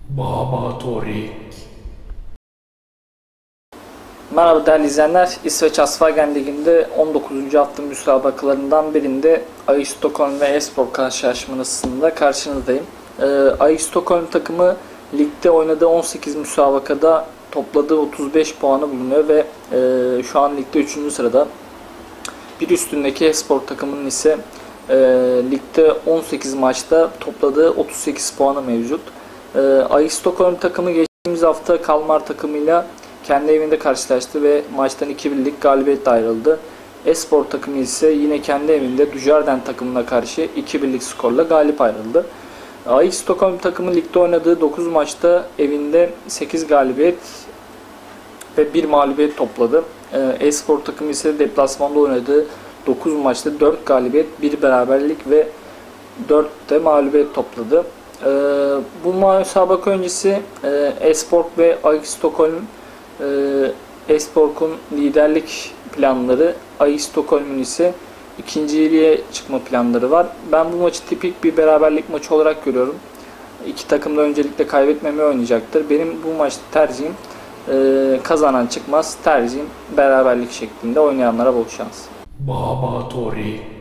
Baba Torik. Merhaba değerli izleyenler. İsveç Asfagen Ligi'nde 19. hafta müsabakalarından birinde AIK Stockholm ve Espor karşılaşmasında karşınızdayım. AIK Stockholm takımı ligde oynadığı 18 müsabakada topladığı 35 puanı bulunuyor ve şu an ligde 3. sırada. Bir üstündeki Espor takımının ise ligde 18 maçta topladığı 38 puanı mevcut. AIK Stockholm takımı geçtiğimiz hafta Kalmar takımıyla kendi evinde karşılaştı ve maçtan 2-1'lik galibiyetle ayrıldı. Espor takımı ise yine kendi evinde Dujardin takımına karşı 2-1'lik skorla galip ayrıldı. AIK Stockholm takımı ligde oynadığı 9 maçta evinde 8 galibiyet ve 1 mağlubiyet topladı. Espor takımı ise deplasmanda oynadığı 9 maçta 4 galibiyet, 1 beraberlik ve 4 de mağlubiyet topladı. Bu müsabaka öncesi Espor ve AIK Stockholm Espor'un liderlik planları, AIK Stockholm'un ise ikinciliğe çıkma planları var. Ben bu maçı tipik bir beraberlik maçı olarak görüyorum. İki takım da öncelikle kaybetmemeyi oynayacaktır. Benim bu maçta tercihim kazanan çıkmaz. Tercihim beraberlik şeklinde, oynayanlara bol şans. Baba Torik.